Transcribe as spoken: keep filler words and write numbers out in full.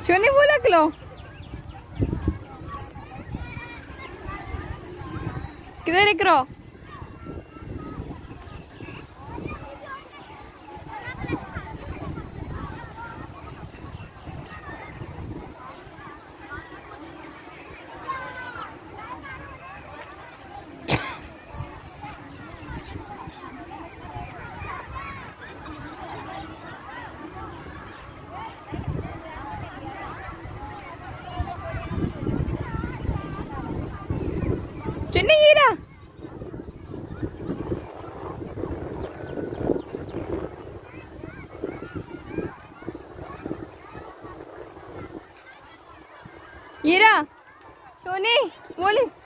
सोनी वो रख लो। किधर रख रहो? चुन्नी हीरा हीरा सोनी बोली।